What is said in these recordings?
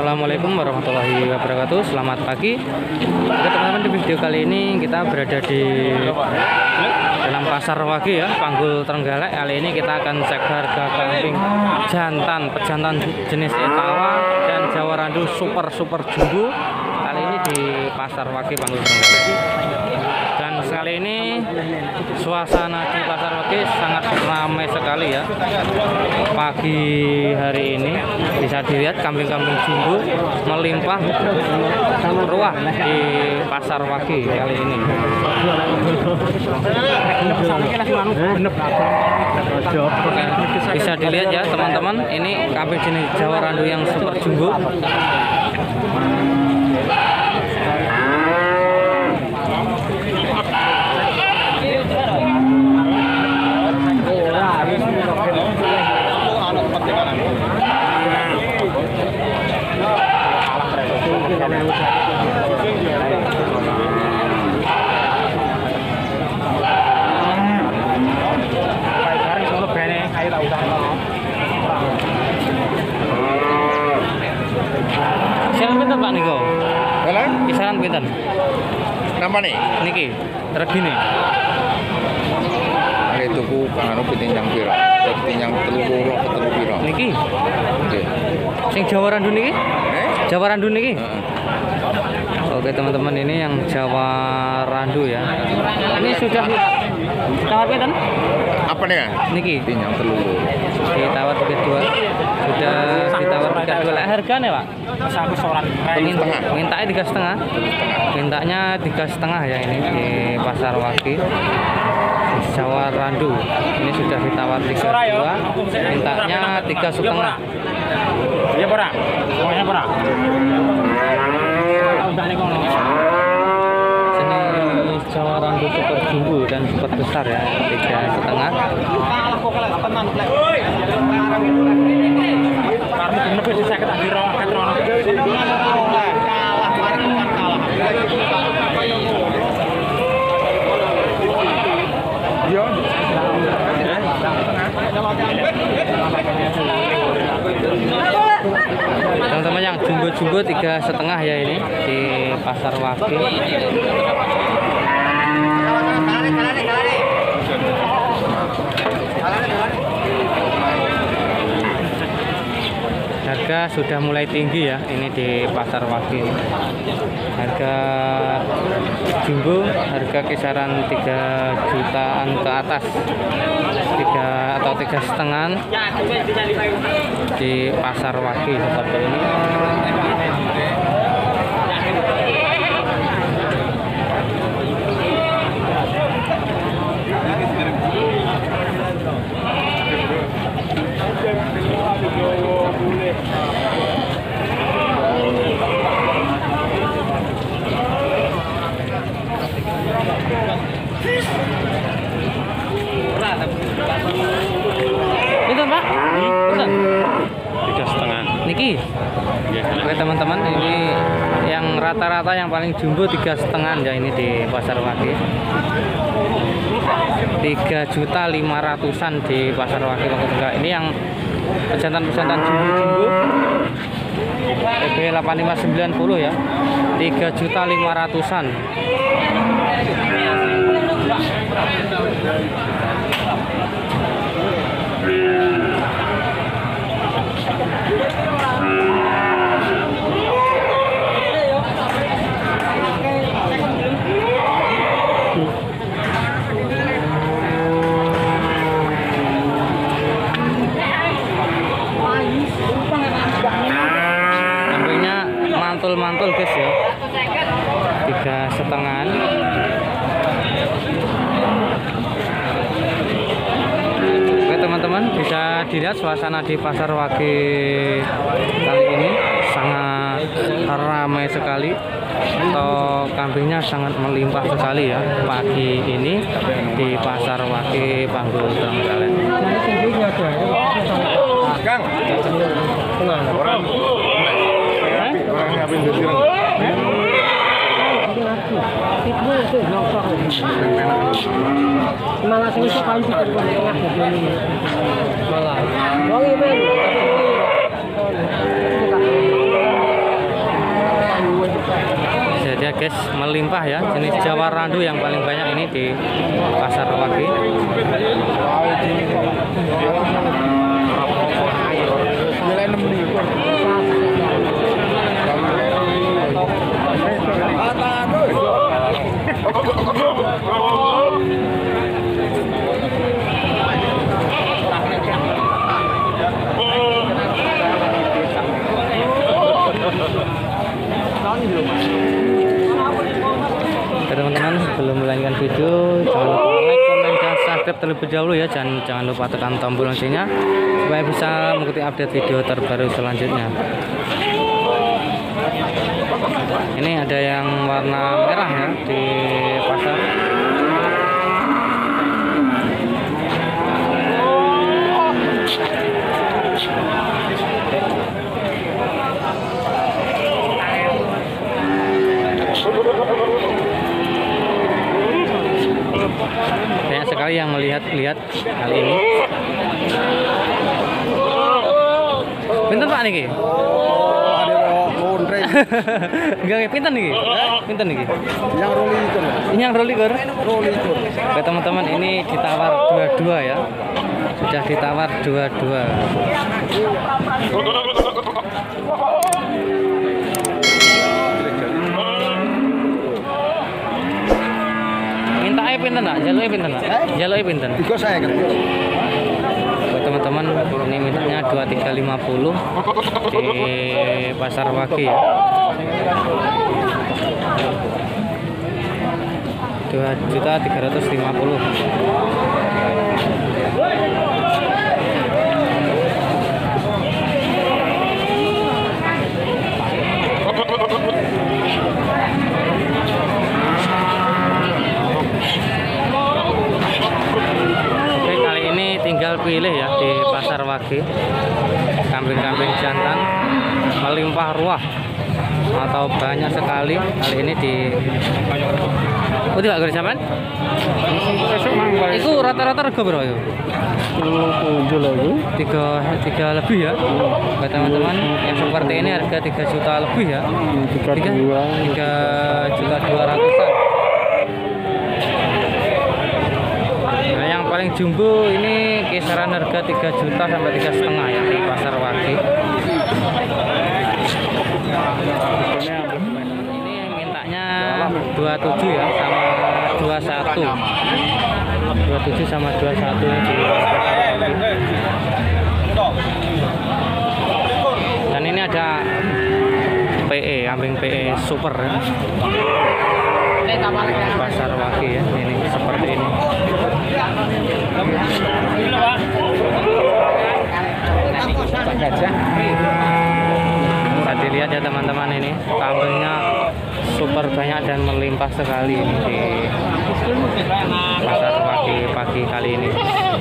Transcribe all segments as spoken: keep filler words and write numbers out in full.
Assalamualaikum warahmatullahi wabarakatuh. Selamat pagi. Oke teman-teman, di video kali ini kita berada di dalam pasar Wage ya, Panggul Trenggalek. Kali ini kita akan cek harga kambing jantan, pejantan jenis Etawa dan Jawa Randu super super jumbo. Kali ini di pasar Wage Panggul Trenggalek. Dan sekali ini suasana di pasar Wage sangat ramai sekali ya. Pagi hari ini bisa dilihat kambing-kambing jumbo melimpah ruah di pasar Wage kali ini. Bisa dilihat ya teman-teman, ini kambing jenis Jawa Randu yang super jumbo. Kisaran pinten Pak Niko? Kisaran pinten? Napa nih? Niki, regine. Ada tuku anu pitinjang piro? Pitinjang telu loro ke telu piro? Niki. Oke. Sing Jawa Randu niki? Eh? Jawa Randu niki? Heeh. Oke teman-teman, ini yang Jawa Randu ya. Ini sudah ditawar pinten? Apa nih? Niki. Pitinjang telu loro. Ditawar tiga dua. Sudah ditawar tiga dua. Lah harganya Pak? Satu soran. Setengah. Mintanya tiga setengah. Mintanya tiga setengah ya ini di pasar Wage. Jawa Randu ini sudah ditawar tiga dua, mintanya tiga setengah. Iya pora, pokoknya pora. Jenis Jawa Randu super jumbo dan super besar ya, tiga setengah. Teman-teman, yang jumbo-jumbo tiga setengah ya ini di pasar Wage. Harga sudah mulai tinggi ya ini di pasar Wage. Harga jumbo harga kisaran tiga jutaan ke atas, tiga atau tiga setengah di pasar Wage seperti ini. Itu Pak? Betul? Tiga setengah. Niki. Oke teman-teman, ini yang rata-rata yang paling jumbo tiga setengah ya ini di pasar Wage. Tiga juta lima ratusan di pasar Wage. Ini yang pejantan-pejantan jumbo-jumbo P B delapan lima sembilan nol ya, tiga juta lima ratusan. Mantul-mantul guys ya, tiga setengah. Oke teman-teman, bisa dilihat suasana di pasar Wage kali ini sangat ramai sekali. Atau kambingnya sangat melimpah sekali ya pagi ini di pasar Wage Panggul Trenggalek. Kang. Orang orang ngapain di sini? Malah sing iso paling pikir kok tengah dadi malah. Wong iki men. guys, melimpah ya. Jenis Jawa Randu yang paling banyak ini di Pasar Wage. Teman-teman, sebelum melanjutkan video jangan lupa like, komen, dan subscribe terlebih dahulu ya. Jangan jangan lupa tekan tombol loncengnya supaya bisa mengikuti update video terbaru selanjutnya. Ini ada yang warna merah ya di pasar. Banyak sekali yang melihat-lihat hal ini. Pinten Pak niki? Enggak, pinten niki? Pinten niki? Yang rolikur. Ini yang rolikur. Rolikur. Oke teman-teman, ini ditawar dua-dua ya. Sudah ditawar dua-dua. Mintanya pinten nak? Jaluknya pinten nak? Jaluknya pinten? Tiga saya kan. Buat teman-teman, ini mintanya dua tiga lima puluh di Pasar Wage ya. dua juta tiga ratus lima puluh. Tinggal pilih ya di Pasar Wage. Kambing-kambing jantan melimpah ruah atau banyak sekali. Kali ini di oh tidak gede sampean? Itu rata-rata rega berapa ya? Tujuh lagi. Tiga tiga lebih ya. Buat teman-teman yang seperti ini harga tiga juta lebih ya. Tiga dua. Tiga juta dua ratusan. Paling jumbo ini kisaran harga tiga juta sampai tiga setengah ya di Pasar Wage. Ini mintanya dua puluh tujuh ya sama dua puluh satu. dua puluh tujuh sama dua puluh satu ini di Pasar Wage. Dan ini ada P E, kambing P E super ya. Pasar Wage ya, ini seperti ini. Bisa dilihat ya teman-teman, ini kambingnya super banyak dan melimpah sekali ini di Pasar Wage pagi kali ini.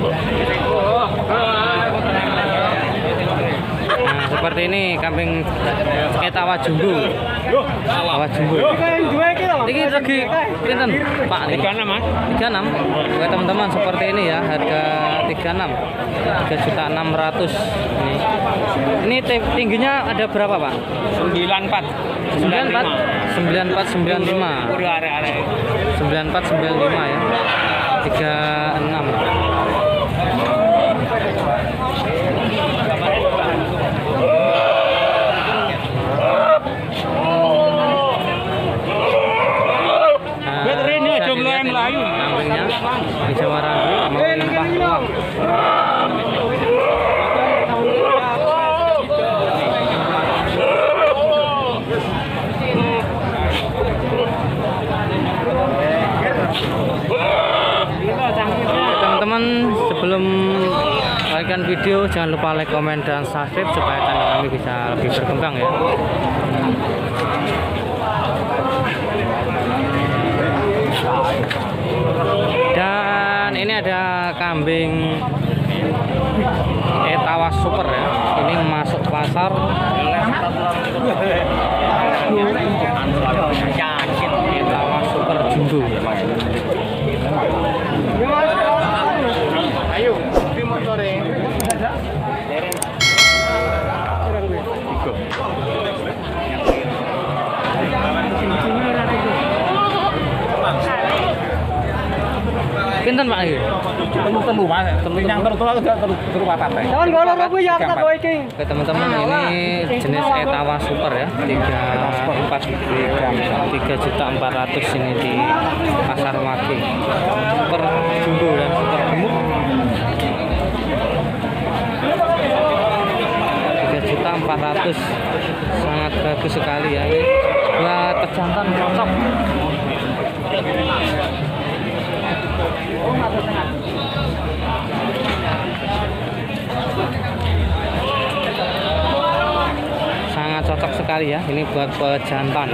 Nah, seperti ini kambing etawa jumbo. Etawa jumbo. Ini regi pinten, Pak? tiga puluh enam, Mas. tiga puluh enam. Oke, teman-teman, seperti ini ya, harga tiga puluh enam. tiga juta enam ratus ini. Ini tingginya ada berapa, Pak? Sembilan empat. sembilan empat sembilan empat sembilan lima. sembilan empat sembilan lima ya. tiga puluh enam. Kambingnya di Jawa Randu melimpah ruah. Teman-teman, sebelum like video jangan lupa like, komen, dan subscribe supaya channel kami bisa lebih berkembang ya. Dan ini ada kambing etawa super ya. Ini masuk pasar. Etawa super jumbo. Ayo, Pinten Pak iki? Telu telu Mas. Yang telu telu telu telu papat. Jangan kalau lebih ya kita bawa iki. Oke teman-teman, ini jenis Etawa Super ya, tiga empat tiga juta empat ratus ini di Pasar Wage. Super jumbo dan super gemuk. tiga juta empat ratus, sangat bagus sekali ya. Ini buat pejantan cocok. Sangat cocok sekali ya, ini buat pejantan.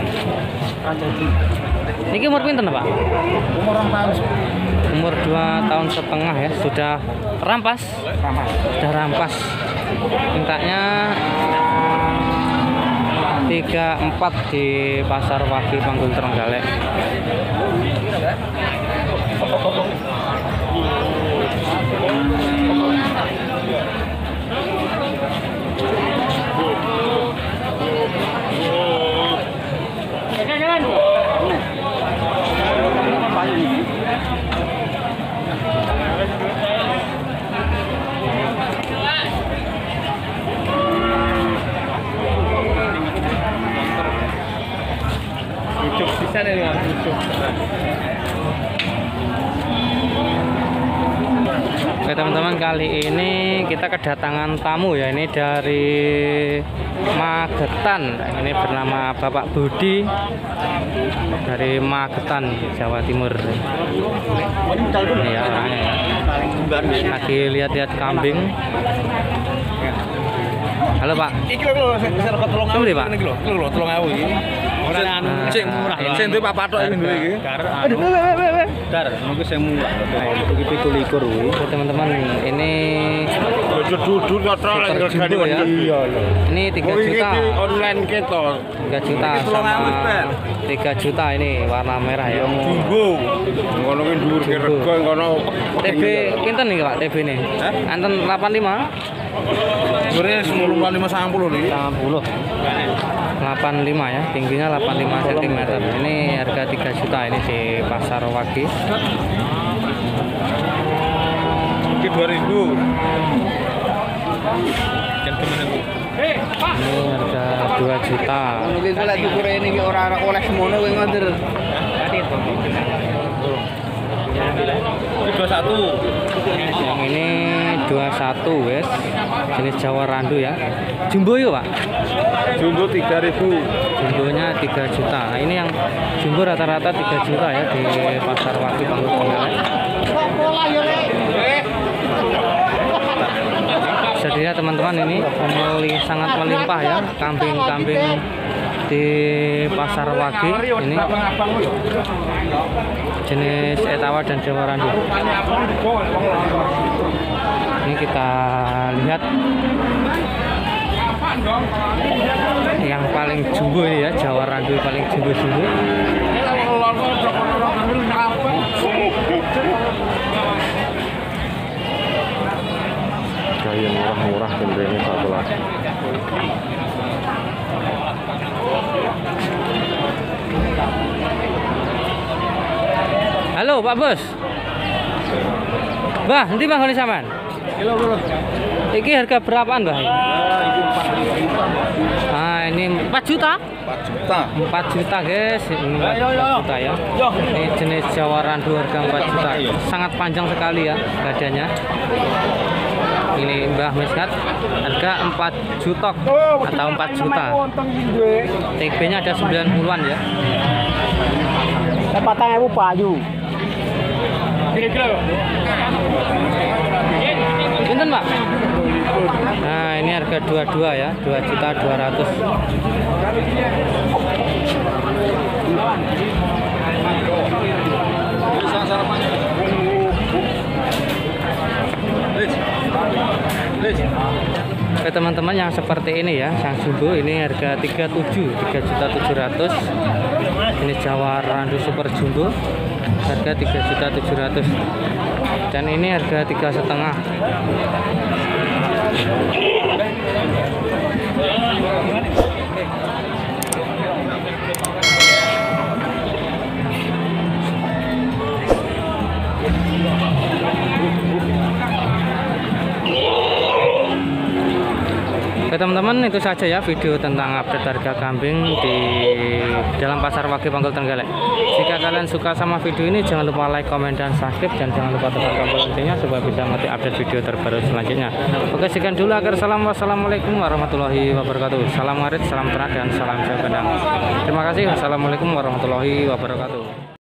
Ini umur pinten Pak? Umur orang tahun. Umur dua tahun setengah ya, sudah rampas. Sudah rampas. Mintanya tiga empat di Pasar Wage Panggul Trenggalek. Cucuk bisa nih Mas, cucuk. Oke teman-teman, kali ini kita kedatangan tamu ya, ini dari Magetan. Ini bernama Bapak Budi dari Magetan, Jawa Timur. Ini ya orangnya ya. Lagi lihat-lihat kambing. Halo Pak. Iki lho lho, sing bisa tolong Coba deh, Pak. Iki lho, iki lho tolong aku iki. Ora anu Nah, sing murah ya. Sing duwe papat tok iki duwe iki. Dar anu. Dar, niku sing murah. Iki pitu likur kuwi. Oke teman-teman, ini Duduk nyotrol Super jumbo ya. Iya lho. ini tiga juta. Online kita. tiga juta sama tiga juta ini warna merah ya. Jumbo. Ngono ki dhuwur ki rego ngono. T B kinten nih Pak, T B nih? Hah? Anten delapan puluh lima? Dhuwure sepuluh lima sampai sepuluh niki. delapan puluh. delapan puluh lima ya, tingginya delapan puluh lima sentimeter. Ini harga tiga juta ini di Pasar Wage. Iki dua ribu. Ini harga dua juta. Mungkin lek tukure ini ora oleh semono kowe ngono. Iki dua puluh satu. Yang ini dua puluh satu guys, jenis Jawa Randu ya. Jumbo yuk Pak. Jumbo tiga ribu. Jumbonya tiga juta. Nah, ini yang jumbo rata-rata tiga juta ya di Pasar Wage Panggul Trenggalek. Bisa dilihat teman-teman, ini meli- sangat melimpah ya kambing-kambing di Pasar Wage ini, jenis Etawa dan Jawa Randu. Ini kita lihat yang paling jumbo ini ya, Jawa Randu paling jumbo-jumbo. Kayak murah-murah gendengnya satu lah. Halo Pak Bos. Bah, nanti Bang ini sampean. Iki harga berapaan, Mbah? Nah, ini empat juta. empat juta. empat juta, guys. Ini empat juta ya. Ini jenis Jawa Randu harga empat juta. Sangat panjang sekali ya badannya. Ini Mbah Miskat harga empat juta atau empat juta. T B-nya ada sembilan puluhan ya. Patang ewu payu. Pinten, Pak? Nah, ini harga dua puluh dua ya, dua juta dua ratus. Oke teman-teman, yang seperti ini ya, yang jumbo ini harga tiga puluh tujuh, tiga juta tujuh ratus. Ini Jawa Randu Super Jumbo harga tiga juta tujuh ratus. Dan ini harga tiga setengah. Oke teman-teman, itu saja ya video tentang update harga kambing di dalam pasar Wage Panggul Trenggalek. Jika kalian suka sama video ini, jangan lupa like, komen, dan subscribe, dan jangan lupa tekan tombol loncengnya supaya bisa mengikuti update video terbaru selanjutnya. Oke, sekian dulu, akhir salam, wassalamualaikum warahmatullahi wabarakatuh. Salam ngarit, salam terang, dan salam jauh pandang. Terima kasih, wassalamualaikum warahmatullahi wabarakatuh.